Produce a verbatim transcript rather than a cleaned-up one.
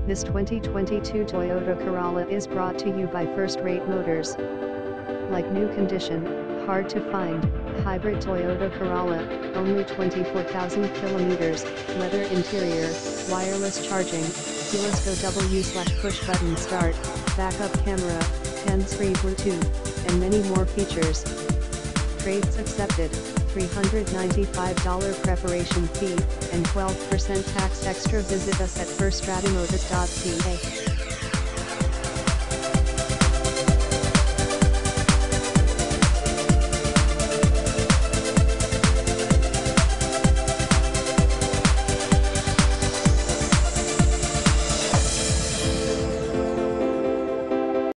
This twenty twenty-two Toyota Corolla is brought to you by First Rate Motors. Like new condition, hard to find, hybrid Toyota Corolla, only twenty-four thousand kilometers, leather interior, wireless charging, keyless go W slash push button start, backup camera, hands-free Bluetooth, and many more features. Trades accepted, three hundred ninety-five dollars preparation fee, and twelve percent tax extra. Visit us at first stratemotors dot c a.